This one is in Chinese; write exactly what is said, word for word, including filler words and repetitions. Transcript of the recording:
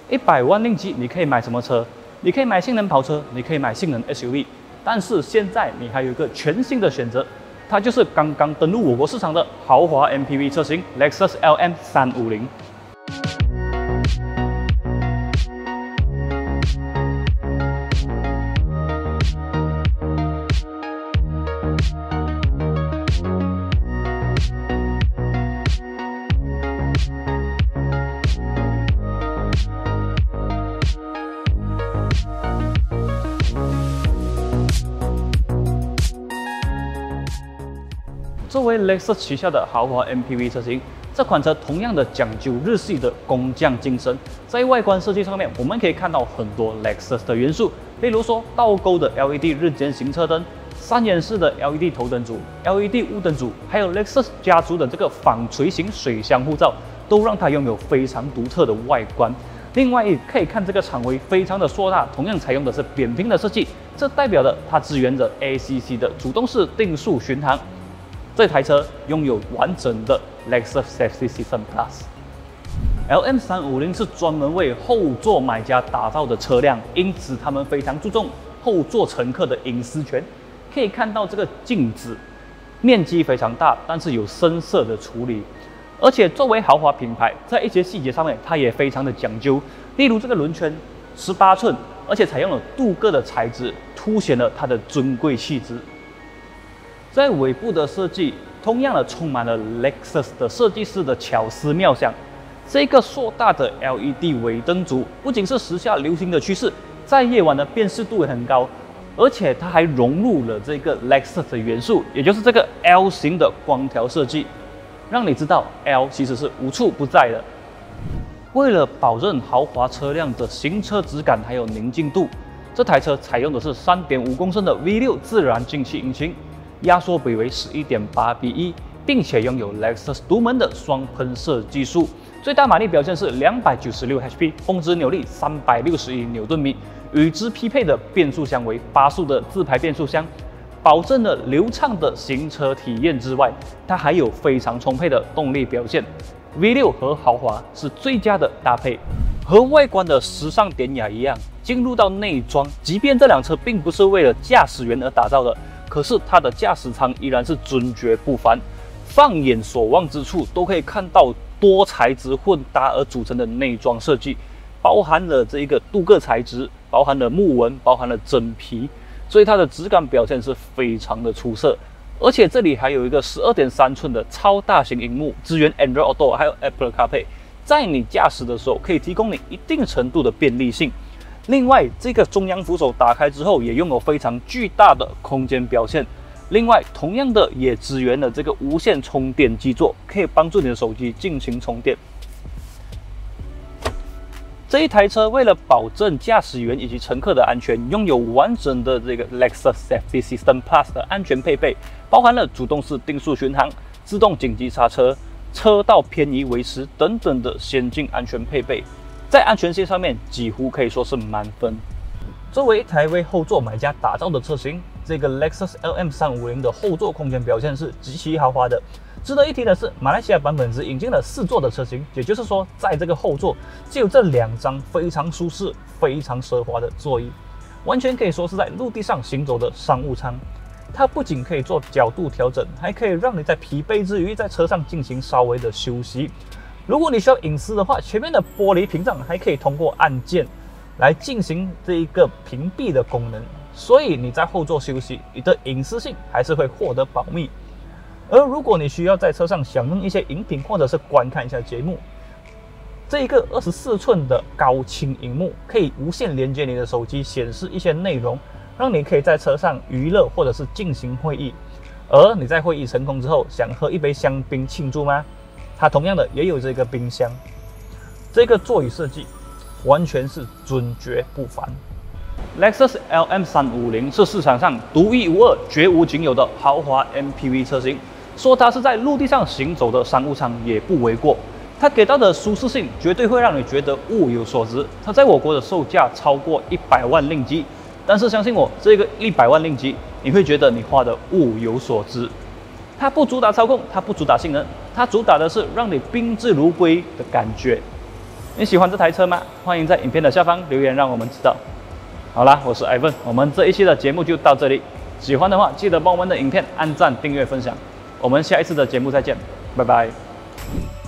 一百万令吉，你可以买什么车？你可以买性能跑车，你可以买性能 S U V。但是现在你还有一个全新的选择，它就是刚刚登陆我国市场的豪华 M P V 车型 Lexus L M 三五零。作为 Lexus 旗下的豪华 M P V 车型，这款车同样的讲究日系的工匠精神。在外观设计上面，我们可以看到很多 Lexus 的元素，例如说倒钩的 L E D 日间行车灯、三眼式的 L E D 头灯组、L E D 雾灯组，还有 Lexus 家族的这个纺锤形水箱护罩，都让它拥有非常独特的外观。另外，可以看这个场围非常的硕大，同样采用的是扁平的设计，这代表了它支援着 A C C 的主动式定速巡航。这台车拥有完整的 Lexus Safety System Plus。L M 三五零是专门为后座买家打造的车辆，因此他们非常注重后座乘客的隐私权。可以看到这个镜子面积非常大，但是有深色的处理。而且作为豪华品牌，在一些细节上面，它也非常的讲究。例如这个轮圈十八寸，而且采用了镀铬的材质，凸显了它的尊贵气质。在尾部的设计，同样的充满了 Lexus 的设计师的巧思妙想。这个硕大的 L E D 尾灯组不仅是时下流行的趋势，在夜晚的辨识度也很高，而且它还融入了这个 Lexus 的元素，也就是这个 L 型的光条设计，让你知道 L 其实是无处不在的。为了保证豪华车辆的行车质感还有宁静度，这台车采用的是 三点五公升的 V 六 自然进气引擎。压缩比为 十一点八比一，并且拥有 Lexus 独门的双喷射技术，最大马力表现是两百九十六 H P， 峰值扭力三百六十一牛顿米。与之匹配的变速箱为八速的自排变速箱，保证了流畅的行车体验之外，它还有非常充沛的动力表现。V 六 和豪华是最佳的搭配。和外观的时尚典雅一样，进入到内装，即便这辆车并不是为了驾驶员而打造的，可是它的驾驶舱依然是尊爵不凡，放眼所望之处都可以看到多材质混搭而组成的内装设计，包含了这一个镀铬材质，包含了木纹，包含了真皮，所以它的质感表现是非常的出色。而且这里还有一个 十二点三寸的超大型萤幕，支援 Android Auto 还有 Apple CarPlay， 在你驾驶的时候可以提供你一定程度的便利性。另外，这个中央扶手打开之后，也拥有非常巨大的空间表现。另外，同样的也支援了这个无线充电基座，可以帮助你的手机进行充电。这一台车为了保证驾驶员以及乘客的安全，拥有完整的这个 Lexus Safety System Plus 的安全配备，包含了主动式定速巡航、自动紧急刹车、车道偏移维持等等的先进安全配备。在安全性上面几乎可以说是满分。作为一台为后座买家打造的车型，这个 Lexus L M 三五零的后座空间表现是极其豪华的。值得一提的是，马来西亚版本只引进了四座的车型，也就是说，在这个后座只有这两张非常舒适、非常奢华的座椅，完全可以说是在陆地上行走的商务舱。它不仅可以做角度调整，还可以让你在疲惫之余在车上进行稍微的休息。如果你需要隐私的话，前面的玻璃屏障还可以通过按键来进行这一个屏蔽的功能，所以你在后座休息，你的隐私性还是会获得保密。而如果你需要在车上享用一些饮品或者是观看一下节目，这一个二十四寸的高清萤幕可以无线连接你的手机，显示一些内容，让你可以在车上娱乐或者是进行会议。而你在会议成功之后，想喝一杯香槟庆祝吗？它同样的也有这个冰箱。这个座椅设计完全是尊爵不凡。Lexus L M 三五零是市场上独一无二、绝无仅有的豪华 M P V 车型，说它是在陆地上行走的商务舱也不为过。它给到的舒适性绝对会让你觉得物有所值。它在我国的售价超过一百万令吉，但是相信我，这个一百万令吉你会觉得你花的物有所值。它不主打操控，它不主打性能，它主打的是让你宾至如归的感觉。 你喜欢这台车吗？欢迎在影片的下方留言让我们知道。好啦，我是 Ivan， 我们这一期的节目就到这里。喜欢的话，记得帮我们的影片按赞、订阅、分享。我们下一次的节目再见，拜拜。